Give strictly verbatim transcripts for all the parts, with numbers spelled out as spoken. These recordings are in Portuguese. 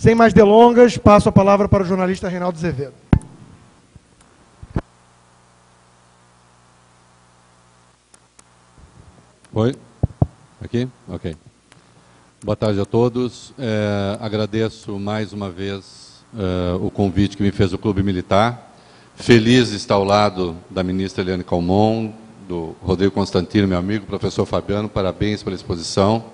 Sem mais delongas, passo a palavra para o jornalista Reinaldo Azevedo. Oi? Aqui? Ok. Boa tarde a todos. É, agradeço mais uma vez é, o convite que me fez o Clube Militar. Feliz de estar ao lado da ministra Eliane Calmon, do Rodrigo Constantino, meu amigo, professor Fabiano, parabéns pela exposição.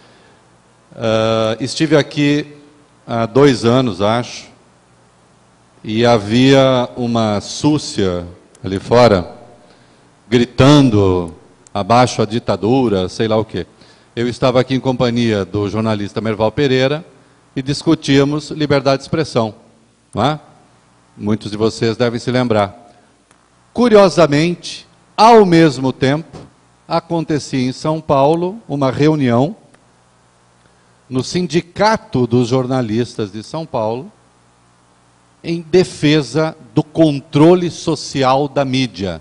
Uh, estive aqui há dois anos, acho, e havia uma súcia ali fora, gritando, abaixo a ditadura, sei lá o quê. Eu estava aqui em companhia do jornalista Merval Pereira e discutíamos liberdade de expressão, não é? Muitos de vocês devem se lembrar. Curiosamente, ao mesmo tempo, acontecia em São Paulo uma reunião no Sindicato dos Jornalistas de São Paulo em defesa do controle social da mídia.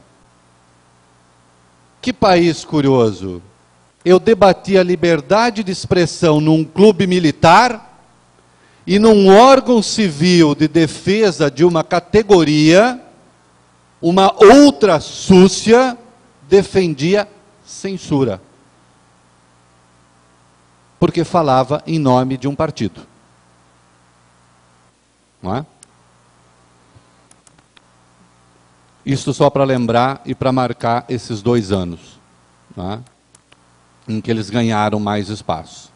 Que país curioso! Eu debati a liberdade de expressão num clube militar e num órgão civil de defesa de uma categoria, uma outra súcia defendia censura. Porque falava em nome de um partido. Não é? Isso só para lembrar e para marcar esses dois anos, não é? Em que eles ganharam mais espaço.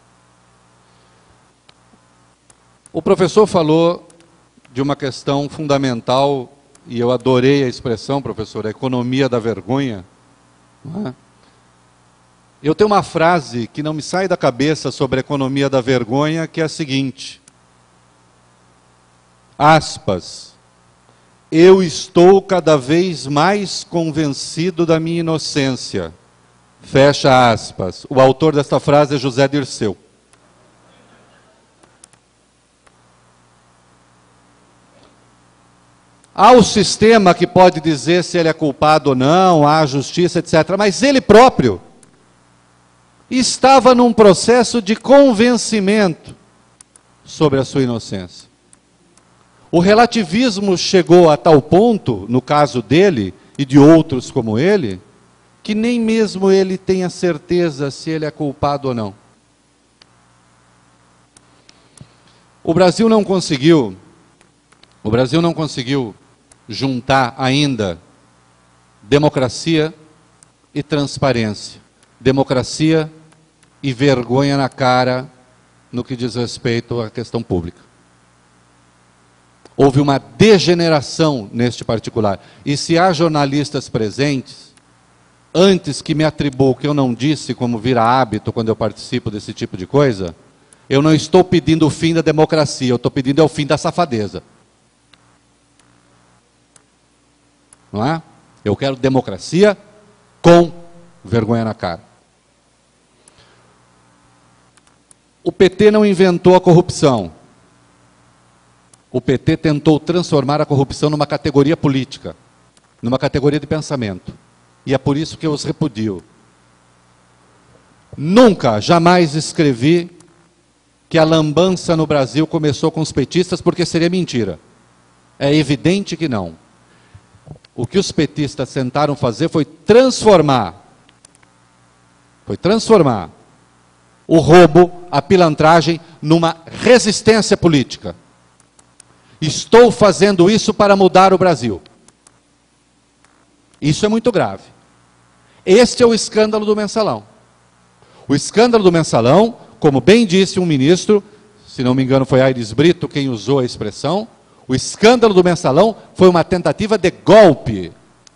O professor falou de uma questão fundamental, e eu adorei a expressão, professor, a economia da vergonha. Não é? Eu tenho uma frase que não me sai da cabeça sobre a economia da vergonha, que é a seguinte, aspas, eu estou cada vez mais convencido da minha inocência, fecha aspas. O autor desta frase é José Dirceu. Há o sistema que pode dizer se ele é culpado ou não, há a justiça, etcétera, mas ele próprio estava num processo de convencimento sobre a sua inocência. O relativismo chegou a tal ponto, no caso dele e de outros como ele, que nem mesmo ele tem a certeza se ele é culpado ou não. O Brasil não conseguiu, o Brasil não conseguiu juntar ainda democracia e transparência, democracia e vergonha na cara no que diz respeito à questão pública. Houve uma degeneração neste particular. E se há jornalistas presentes, antes que me atribuam o que eu não disse, como vira hábito quando eu participo desse tipo de coisa, eu não estou pedindo o fim da democracia, eu estou pedindo é o fim da safadeza. Não é? Eu quero democracia com vergonha na cara. O P T não inventou a corrupção. O P T tentou transformar a corrupção numa categoria política, numa categoria de pensamento. E é por isso que eu os repudio. Nunca, jamais escrevi que a lambança no Brasil começou com os petistas, porque seria mentira. É evidente que não. O que os petistas tentaram fazer foi transformar, foi transformar o roubo, a pilantragem, numa resistência política. Estou fazendo isso para mudar o Brasil. Isso é muito grave. Este é o escândalo do Mensalão. O escândalo do Mensalão, como bem disse um ministro, se não me engano foi Aires Brito quem usou a expressão, o escândalo do Mensalão foi uma tentativa de golpe.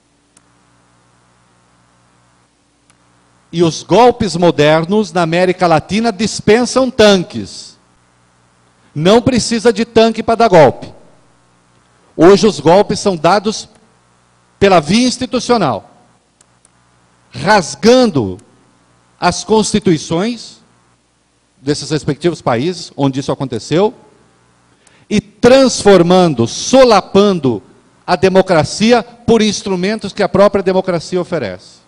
E os golpes modernos na América Latina dispensam tanques. Não precisa de tanque para dar golpe. Hoje os golpes são dados pela via institucional, rasgando as constituições desses respectivos países onde isso aconteceu e transformando, solapando a democracia por instrumentos que a própria democracia oferece.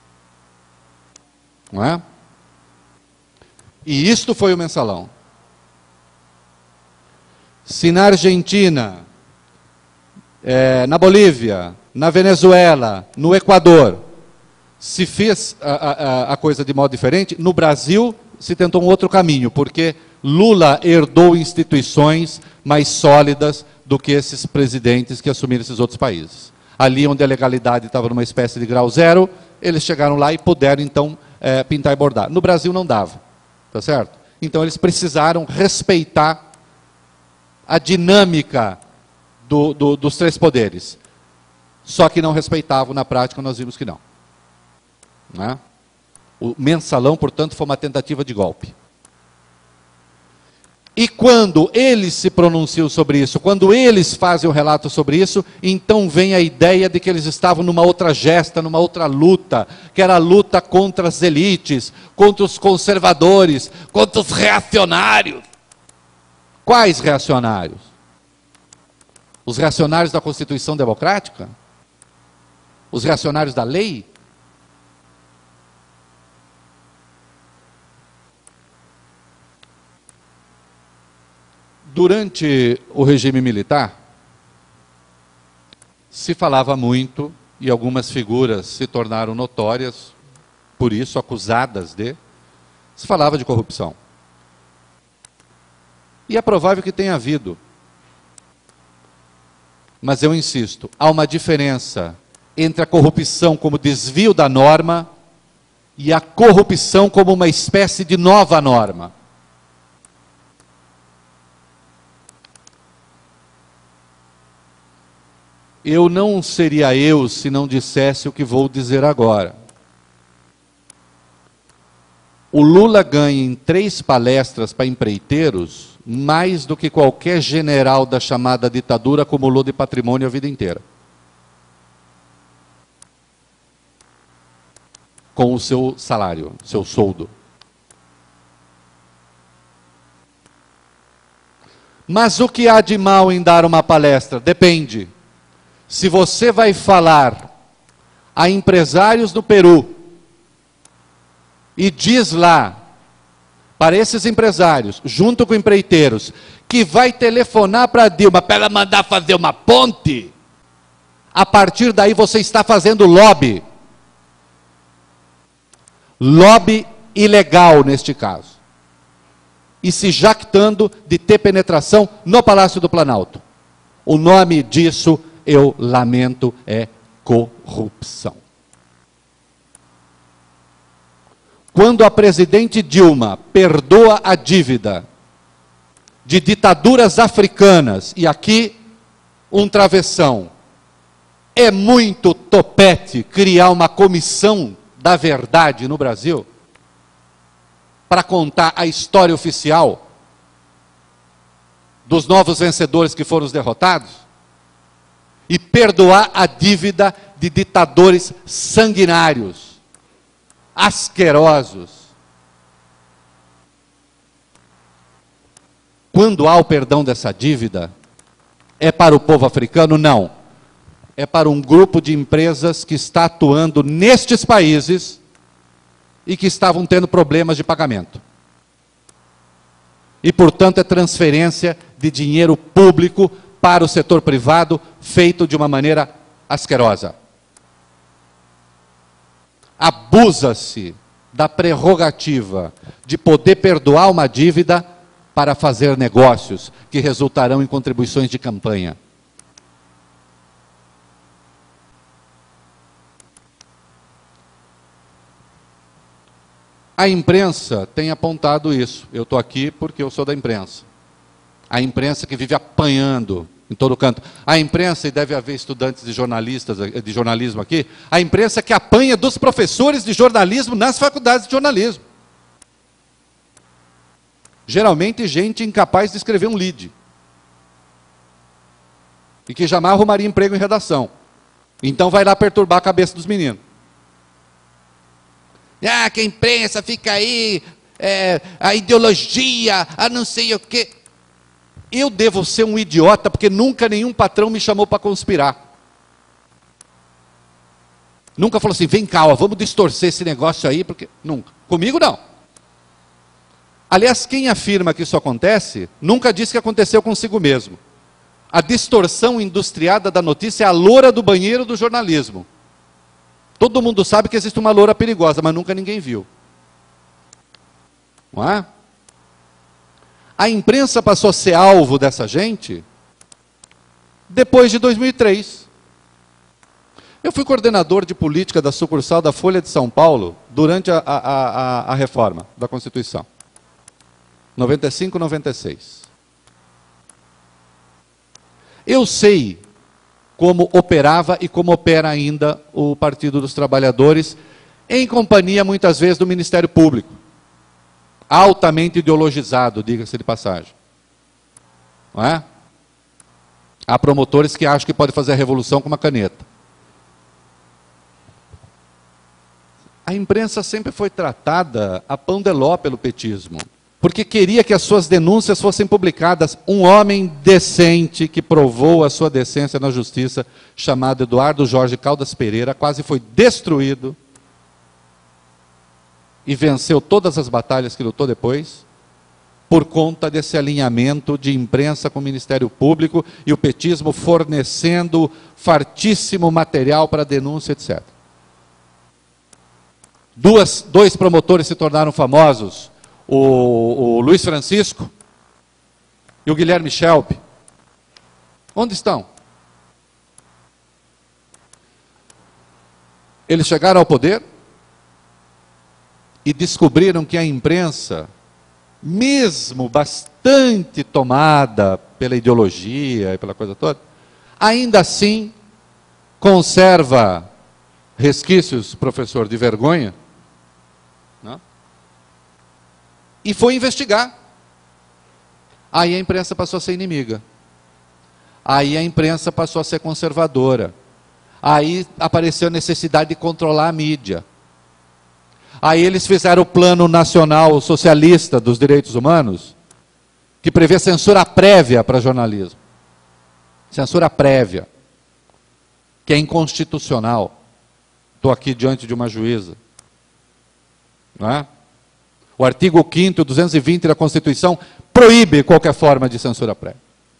Não é? E isto foi o Mensalão. Se na Argentina, é, na Bolívia, na Venezuela, no Equador, se fez a, a, a coisa de modo diferente, no Brasil se tentou um outro caminho, porque Lula herdou instituições mais sólidas do que esses presidentes que assumiram esses outros países. Ali onde a legalidade estava numa espécie de grau zero, eles chegaram lá e puderam, então, é, pintar e bordar. No Brasil não dava, tá certo? Então eles precisaram respeitar a dinâmica do, do, dos três poderes. Só que não respeitavam, na prática nós vimos que não. Né? O mensalão, portanto, foi uma tentativa de golpe. E quando eles se pronunciam sobre isso, quando eles fazem o relato sobre isso, então vem a ideia de que eles estavam numa outra gesta, numa outra luta, que era a luta contra as elites, contra os conservadores, contra os reacionários. Quais reacionários? Os reacionários da Constituição Democrática? Os reacionários da lei? Durante o regime militar, se falava muito, e algumas figuras se tornaram notórias, por isso acusadas de, se falava de corrupção. E é provável que tenha havido. Mas eu insisto, há uma diferença entre a corrupção como desvio da norma e a corrupção como uma espécie de nova norma. Eu não seria eu se não dissesse o que vou dizer agora. O Lula ganha em três palestras para empreiteiros mais do que qualquer general da chamada ditadura acumulou de patrimônio a vida inteira. Com o seu salário, seu soldo. Mas o que há de mal em dar uma palestra? Depende. Se você vai falar a empresários do Peru e diz lá, para esses empresários, junto com empreiteiros, que vai telefonar para Dilma para ela mandar fazer uma ponte, a partir daí você está fazendo lobby. Lobby ilegal neste caso. E se jactando de ter penetração no Palácio do Planalto. O nome disso, eu lamento, é corrupção. Quando a presidente Dilma perdoa a dívida de ditaduras africanas, e aqui um travessão, é muito topete criar uma comissão da verdade no Brasil para contar a história oficial dos novos vencedores que foram os derrotados? E perdoar a dívida de ditadores sanguinários, asquerosos. Quando há o perdão dessa dívida, é para o povo africano? Não. É para um grupo de empresas que está atuando nestes países e que estavam tendo problemas de pagamento. E, portanto, é transferência de dinheiro público para o setor privado, feito de uma maneira asquerosa. Abusa-se da prerrogativa de poder perdoar uma dívida para fazer negócios que resultarão em contribuições de campanha. A imprensa tem apontado isso. Eu estou aqui porque eu sou da imprensa. A imprensa que vive apanhando em todo canto. A imprensa, e deve haver estudantes de, jornalistas, de jornalismo aqui, a imprensa que apanha dos professores de jornalismo nas faculdades de jornalismo. Geralmente gente incapaz de escrever um lead. E que jamais arrumaria emprego em redação. Então vai lá perturbar a cabeça dos meninos. Ah, que a imprensa fica aí, é, a ideologia, a não sei o quê. Eu devo ser um idiota, porque nunca nenhum patrão me chamou para conspirar. Nunca falou assim, vem cá, ó, vamos distorcer esse negócio aí, porque... Nunca. Comigo não. Aliás, quem afirma que isso acontece, nunca diz que aconteceu consigo mesmo. A distorção industriada da notícia é a loura do banheiro do jornalismo. Todo mundo sabe que existe uma loura perigosa, mas nunca ninguém viu. Não é? A imprensa passou a ser alvo dessa gente depois de dois mil e três. Eu fui coordenador de política da sucursal da Folha de São Paulo durante a, a, a, a reforma da Constituição. noventa e cinco, noventa e seis. Eu sei como operava e como opera ainda o Partido dos Trabalhadores, em companhia, muitas vezes, do Ministério Público. Altamente ideologizado, diga-se de passagem. Não é? Há promotores que acham que pode fazer a revolução com uma caneta. A imprensa sempre foi tratada a pão de ló pelo petismo, porque queria que as suas denúncias fossem publicadas. Um homem decente que provou a sua decência na justiça, chamado Eduardo Jorge Caldas Pereira, quase foi destruído e venceu todas as batalhas que lutou depois, por conta desse alinhamento de imprensa com o Ministério Público e o petismo fornecendo fartíssimo material para denúncia, etcétera. Duas, dois promotores se tornaram famosos, o, o Luiz Francisco e o Guilherme Schelp. Onde estão? Eles chegaram ao poder e descobriram que a imprensa, mesmo bastante tomada pela ideologia e pela coisa toda, ainda assim conserva resquícios, professor, de vergonha, não? E foi investigar. Aí a imprensa passou a ser inimiga. Aí a imprensa passou a ser conservadora. Aí apareceu a necessidade de controlar a mídia. Aí eles fizeram o Plano Nacional Socialista dos Direitos Humanos, que prevê censura prévia para jornalismo. Censura prévia, que é inconstitucional. Estou aqui diante de uma juíza. Não é? O artigo quinto, duzentos e vinte da Constituição proíbe qualquer forma de censura prévia.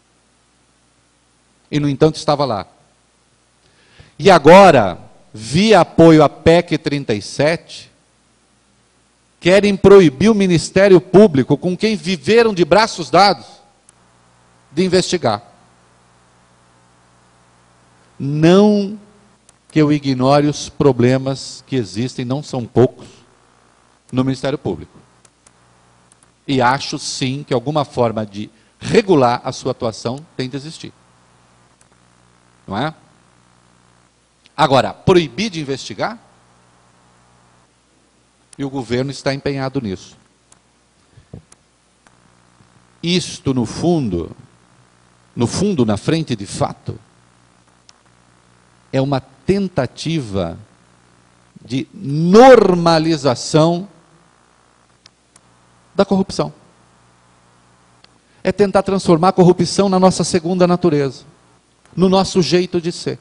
E, no entanto, estava lá. E agora, via apoio à P E C trinta e sete, querem proibir o Ministério Público, com quem viveram de braços dados, de investigar. Não que eu ignore os problemas que existem, não são poucos, no Ministério Público. E acho, sim, que alguma forma de regular a sua atuação tem de existir. Não é? Agora, proibir de investigar? E o governo está empenhado nisso. Isto, no fundo, no fundo, na frente de fato, é uma tentativa de normalização da corrupção. É tentar transformar a corrupção na nossa segunda natureza, no nosso jeito de ser.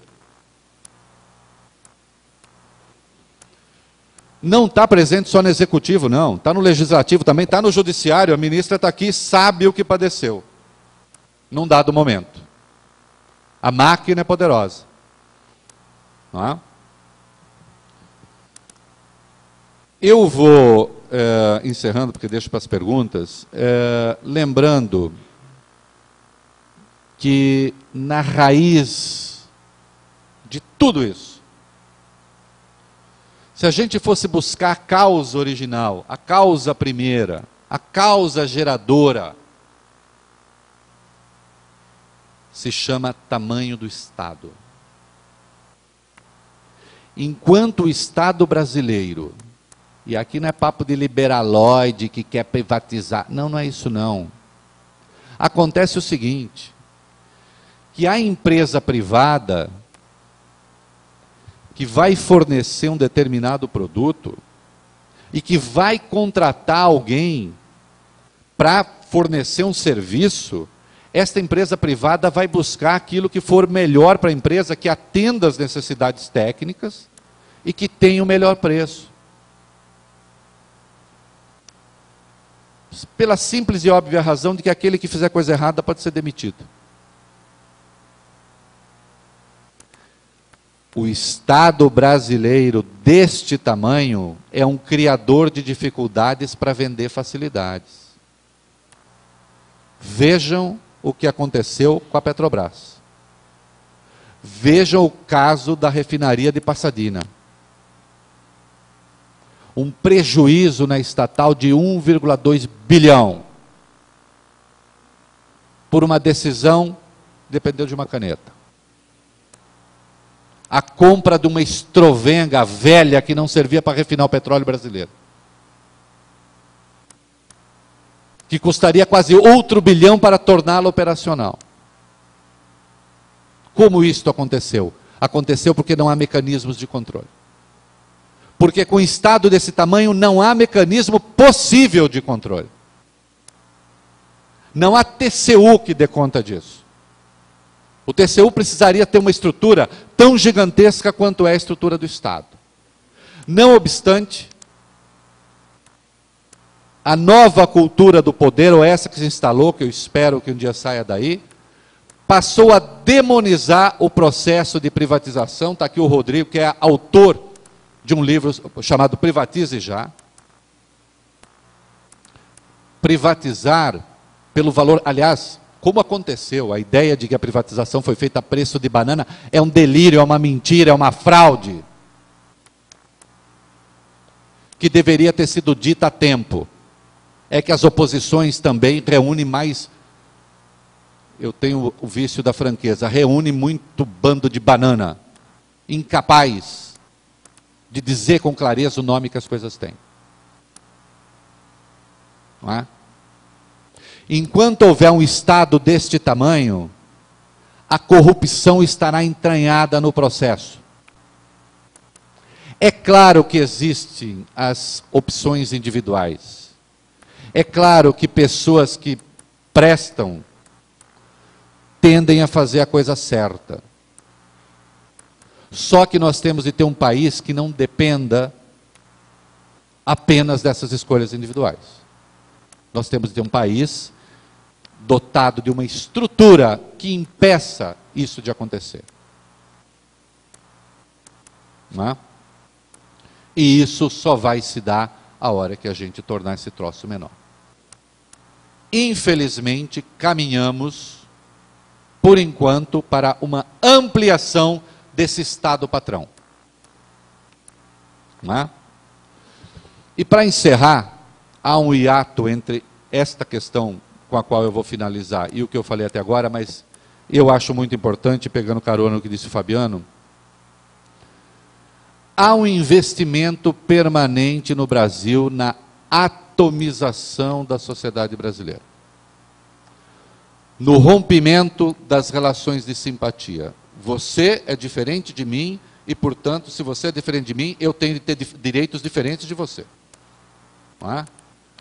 Não está presente só no executivo, não. Está no legislativo também, está no judiciário. A ministra está aqui, sabe o que padeceu, num dado momento. A máquina é poderosa. Não é? Eu vou, é, encerrando, porque deixo para as perguntas, é, lembrando que na raiz de tudo isso, se a gente fosse buscar a causa original, a causa primeira, a causa geradora, se chama tamanho do Estado. Enquanto o Estado brasileiro, e aqui não é papo de liberaloide que quer privatizar, não, não é isso não. Acontece o seguinte, que a empresa privada que vai fornecer um determinado produto e que vai contratar alguém para fornecer um serviço, esta empresa privada vai buscar aquilo que for melhor para a empresa, que atenda às necessidades técnicas e que tenha o melhor preço. pela simples e óbvia razão de que aquele que fizer coisa errada pode ser demitido. O Estado brasileiro deste tamanho é um criador de dificuldades para vender facilidades. Vejam o que aconteceu com a Petrobras. Vejam o caso da refinaria de Pasadena. Um prejuízo na estatal de um vírgula dois bilhão. Por uma decisão, dependeu de uma caneta. A compra de uma estrovenga velha que não servia para refinar o petróleo brasileiro. Que custaria quase outro bilhão para torná-la operacional. Como isto aconteceu? Aconteceu porque não há mecanismos de controle. Porque com um Estado desse tamanho não há mecanismo possível de controle. Não há T C U que dê conta disso. O T C U precisaria ter uma estrutura tão gigantesca quanto é a estrutura do Estado. Não obstante, a nova cultura do poder, ou essa que se instalou, que eu espero que um dia saia daí, passou a demonizar o processo de privatização. Está aqui o Rodrigo, que é autor de um livro chamado Privatize Já. Privatizar pelo valor, aliás, como aconteceu, a ideia de que a privatização foi feita a preço de banana é um delírio, é uma mentira, é uma fraude. Que deveria ter sido dita a tempo. É que as oposições também reúnem mais, eu tenho o vício da franqueza, reúne muito bando de banana, incapaz de dizer com clareza o nome que as coisas têm. Não é? Enquanto houver um Estado deste tamanho, a corrupção estará entranhada no processo. É claro que existem as opções individuais. É claro que pessoas que prestam tendem a fazer a coisa certa. Só que nós temos de ter um país que não dependa apenas dessas escolhas individuais. Nós temos de ter um país dotado de uma estrutura que impeça isso de acontecer. Não é? E isso só vai se dar a hora que a gente tornar esse troço menor. Infelizmente, caminhamos, por enquanto, para uma ampliação desse Estado patrão. Não é? E para encerrar, há um hiato entre esta questão com a qual eu vou finalizar e o que eu falei até agora, mas eu acho muito importante, pegando carona no que disse o Fabiano, há um investimento permanente no Brasil na atomização da sociedade brasileira. No rompimento das relações de simpatia. Você é diferente de mim e, portanto, se você é diferente de mim, eu tenho de ter direitos diferentes de você. Não é?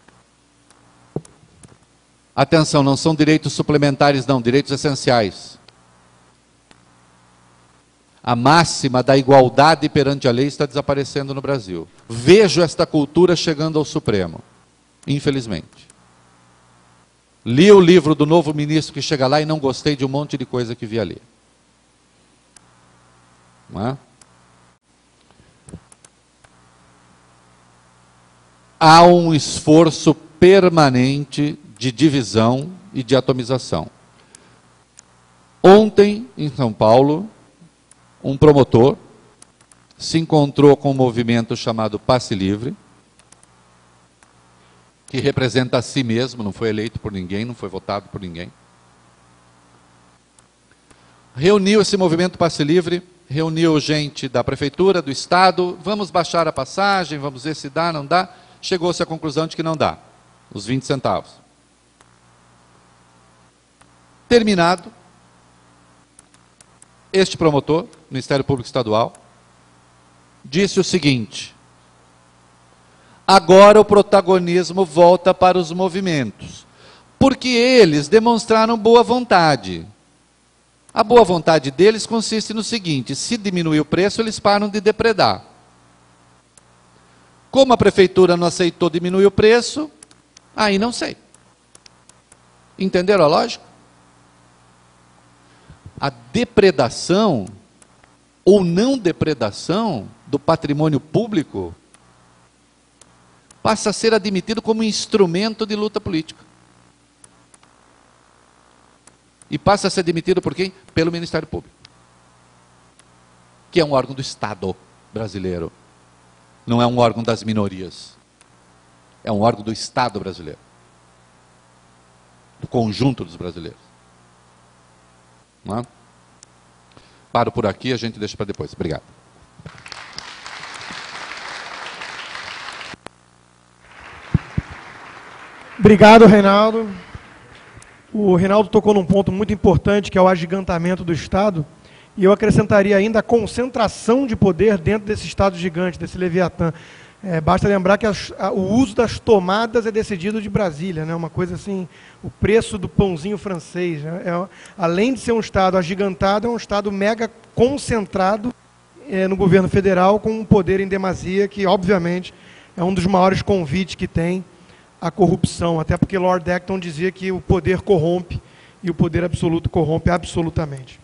Atenção, não são direitos suplementares, não, direitos essenciais. A máxima da igualdade perante a lei está desaparecendo no Brasil. Vejo esta cultura chegando ao Supremo, infelizmente. Li o livro do novo ministro que chega lá e não gostei de um monte de coisa que vi ali. Não é? Há um esforço permanente de divisão e de atomização. Ontem, em São Paulo, um promotor se encontrou com um movimento chamado Passe Livre, que representa a si mesmo, não foi eleito por ninguém, não foi votado por ninguém. Reuniu esse movimento Passe Livre, reuniu gente da prefeitura, do estado, vamos baixar a passagem, vamos ver se dá, não dá. Chegou-se à conclusão de que não dá, os vinte centavos. Terminado, este promotor, Ministério Público Estadual, disse o seguinte: agora o protagonismo volta para os movimentos, porque eles demonstraram boa vontade. A boa vontade deles consiste no seguinte: se diminuir o preço, eles param de depredar. Como a prefeitura não aceitou diminuir o preço, Aí não sei. Entenderam a lógica? A depredação ou não depredação do patrimônio público passa a ser admitido como instrumento de luta política. E passa a ser admitido por quem? Pelo Ministério Público, que é um órgão do Estado brasileiro. Não é um órgão das minorias. É um órgão do Estado brasileiro. Do conjunto dos brasileiros. Não é? Paro por aqui, a gente deixa para depois. Obrigado. Obrigado, Reinaldo. O Reinaldo tocou num ponto muito importante, que é o agigantamento do Estado, e eu acrescentaria ainda a concentração de poder dentro desse Estado gigante, desse Leviatã. É, basta lembrar que as, a, o uso das tomadas é decidido de Brasília, né? Uma coisa assim, o preço do pãozinho francês. Né? É, além de ser um Estado agigantado, é um Estado mega concentrado é, no governo federal, com um poder em demasia, que obviamente é um dos maiores convites que tem à corrupção, até porque Lord Acton dizia que o poder corrompe, e o poder absoluto corrompe absolutamente.